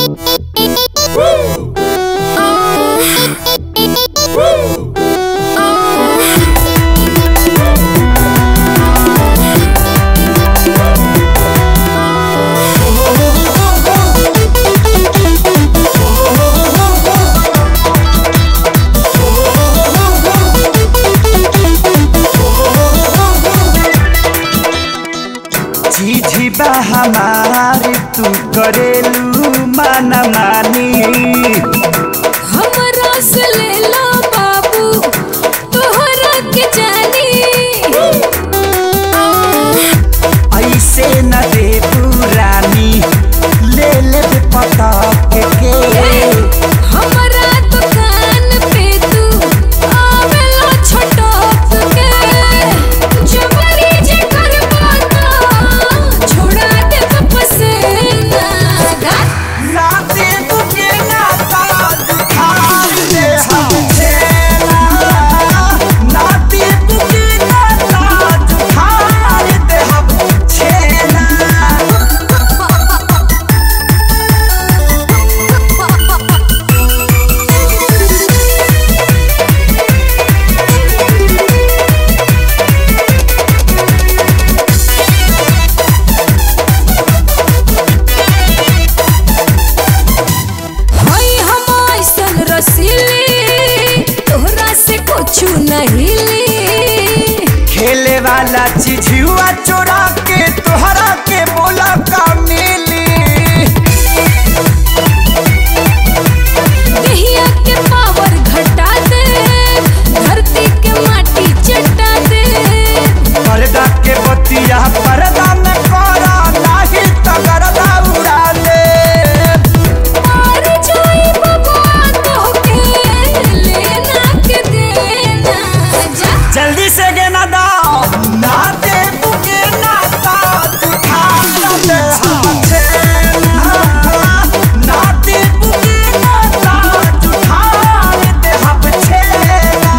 जीवा हमारी तू करेलू माना मानी हमरा से ले लो बाबू तोहरा के जानी ऐसे न दे पुरानी ले ले पता के हमरा दुकान पे तू आवेला छटक के जबरी जे करबा तो छोड़ा दे पसेना राते तुके ना ताज खार दे छेना नाती तुके ना ताज खार दे छेना हई हम ऐसन रसीली तोहरा से कुछ नहीं ली खेले वाला चीज हुआ चोरा के तोहरा के बोला का मिली देहिया के पावर घटा दे धरती के माटी चटा दे पर्दा के बतिया पर्दा में करा नाही तगरदा उड़ा दे और जोई बबुआ तोहके लेना के देना जा जल्दी से गेना दाओ ना दे बुके ना ताज खार दे छेना ना दे बुके ना ताज खार दे छेना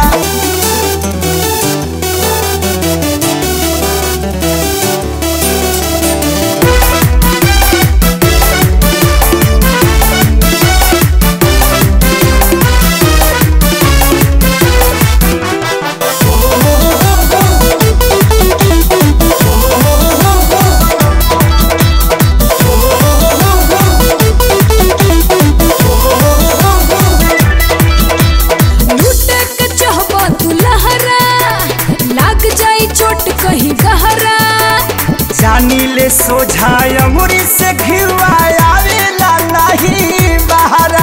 लूटे के चाहबा तू लहरा लाग जाई चोट कहीं गहरा जानी ले सोझाय अंगुरी से घिवा आवेला नहीं बहरा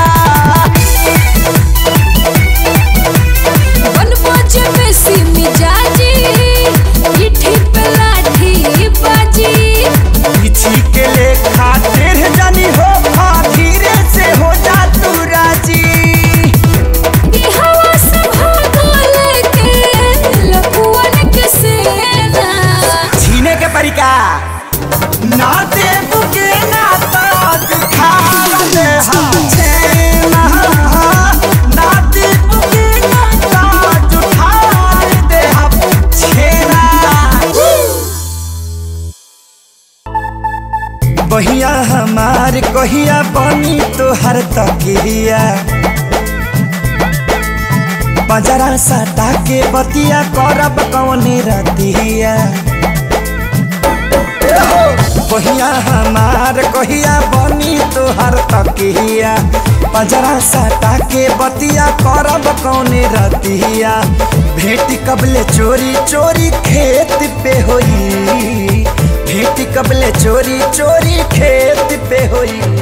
बन बाजे में सी मिजाजी पीठी पे लाठी बाजी पीछी के ले खातिर जानी हो खा धीरे से हो जा तू राजी ई हवा संभाल लेके लपुअन के सेना छीने के परिका ना दे बुके ना ताज खार दे छेना ना दे बुके ना ताज खार दे छेना बहिया हमार कहिया बनी तोहर तकिया बजरा सटा के बतिया करब कौने रतिया बहिया हमार कहिया बनी तोहर तकिया बजरा सटा के बतिया करब कौने रतिया भेंट कबले चोरी चोरी खेत पे होई भेंट कबले चोरी चोरी खेत पे होई